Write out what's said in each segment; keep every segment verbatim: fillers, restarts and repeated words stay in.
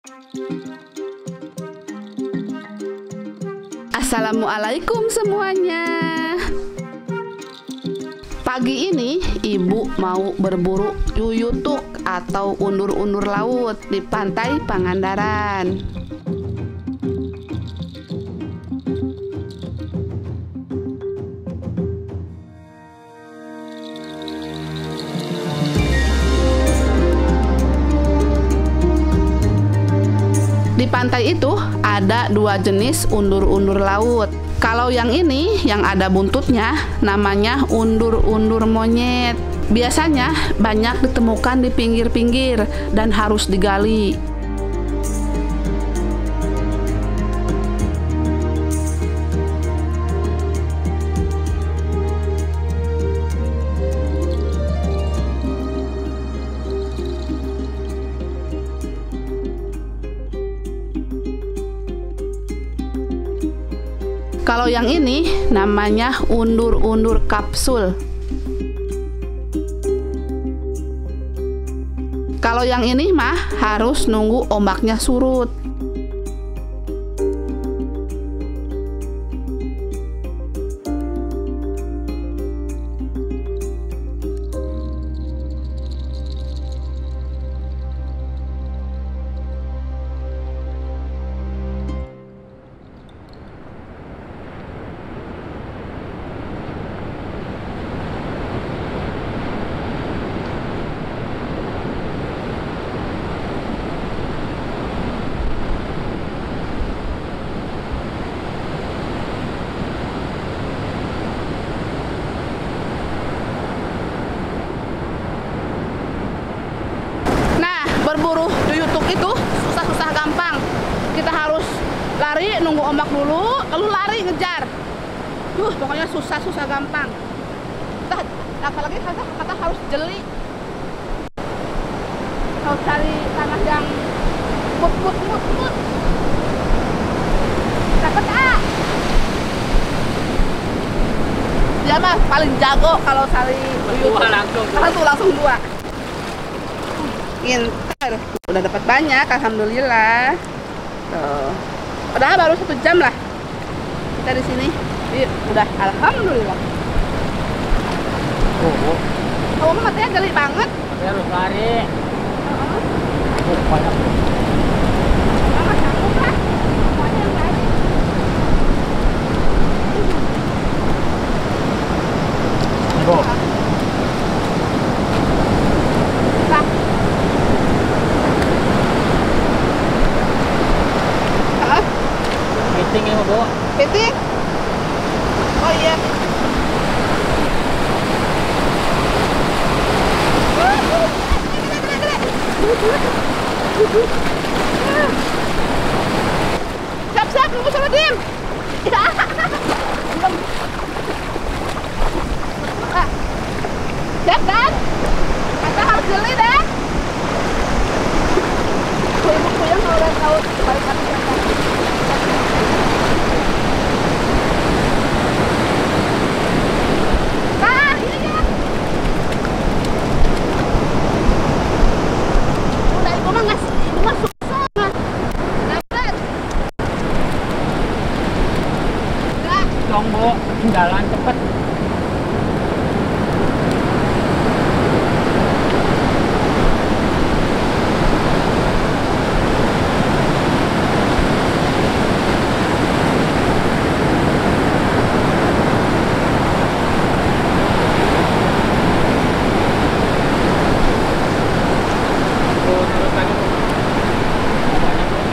Assalamualaikum semuanya. Pagi ini ibu mau berburu yuyutuk atau undur-undur laut di pantai Pangandaran. Di pantai itu ada dua jenis undur-undur laut. Kalau yang ini yang ada buntutnya namanya undur-undur monyet. Biasanya banyak ditemukan di pinggir-pinggir dan harus digali. Kalau yang ini namanya undur-undur kapsul. Kalau yang ini mah harus nunggu ombaknya surut. Berburu yuyutuk itu susah-susah gampang. Kita harus lari, nunggu ombak dulu, lalu lari ngejar. Duh, pokoknya susah-susah gampang. Kita, apalagi kata, kata harus jeli. Harus cari tanah yang mut mut mut mut. Dapat ah. Dia mah paling jago kalau cari yuyutuk. Langsung. Langsung langsung dua. Pintar, udah dapat banyak, alhamdulillah. Tuh, udah baru satu jam lah kita di sini. Jadi, udah alhamdulillah. Oh, Oh, matanya geli banget. harus lari. Uh-huh. Oh, banyak. Mama sanggup lah. Semuanya yang lari. Go. Lah. Hah? Meeting ya, Bu. Piting? Oh iya. Siap-siap, nunggu sama Dim. Ya. Belum. Ah. Siap kan? Kita harus jeli deh. Ibu-ibu yang kalau udah tahu balik kami siapa. Nah, ini ya. Udah ibu mah ngasih, ibu mah susah. Dapat. Enggak. Dong, Bu. Jalan cepet. Bu, terus lagi, Bu. Banyak, Bu.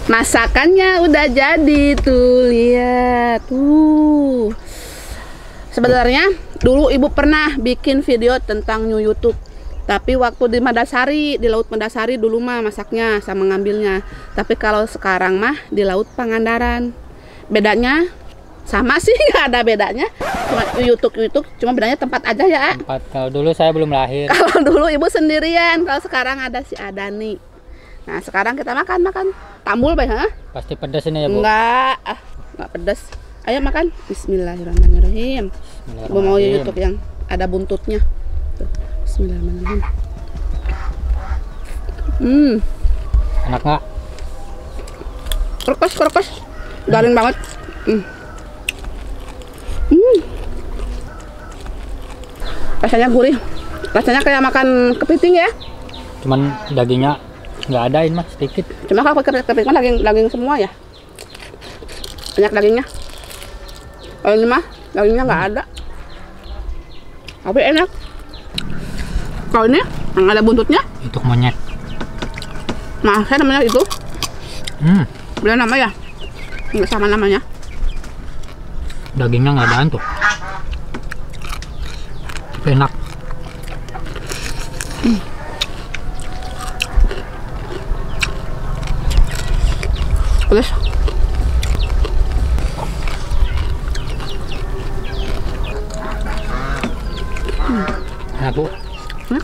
Masakannya udah jadi tuh, lihat tuh. Sebenarnya dulu ibu pernah bikin video tentang new YouTube, tapi waktu di Madasari, di Laut Madasari dulu mah masaknya sama ngambilnya. Tapi kalau sekarang mah di Laut Pangandaran. Bedanya sama sih, nggak ada bedanya. Cuma YouTube YouTube, cuma bedanya tempat aja ya. Tempat. Kalau dulu saya belum lahir. Kalau dulu ibu sendirian, kalau sekarang ada si Adani. Nah sekarang kita makan makan tambul bay, ha? Pasti pedas ini ya Bu. Enggak, ah nggak pedas. Ayo makan. Bismillahirrahmanirrahim. Ibu mau YouTube yang ada buntutnya. Tuh. Bismillahirrahmanirrahim. Hmm. Enak nggak? Kerkes kerkes, garing banget. Hmm. Hmm. Rasanya gurih. Rasanya kayak makan kepiting ya. Cuman dagingnya nggak ada ini mah sedikit. Cuma kalau kepiting kan daging daging semua ya. Banyak dagingnya. Kalau ini mah dagingnya nggak ada. Tapi enak. Kalau ini yang ada buntutnya. Untuk monyet. Nah, saya namanya itu. Hmm. Beda nama ya? Nggak sama namanya. Dagingnya nggak ada tuh. Tapi enak. Hmm. Pedas. Hmm. Enak Bu. Enak.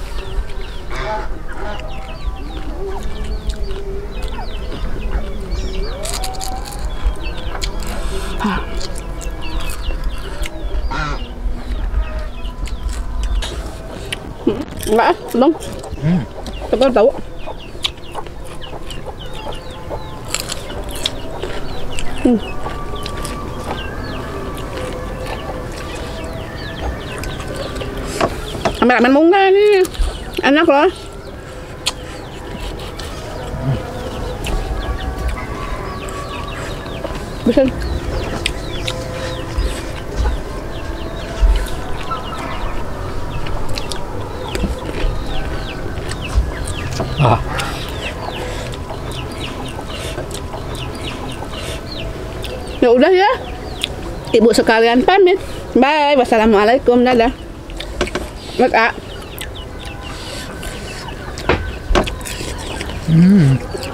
Ah. Enggak, belum. Hmm. Kita tahu. Hmm. Ramen munggah nih, enak loh. Bisa. Ah. Ya udah ya, ibu sekalian pamit. Bye, wassalamualaikum, dadah. Mak. Hmm.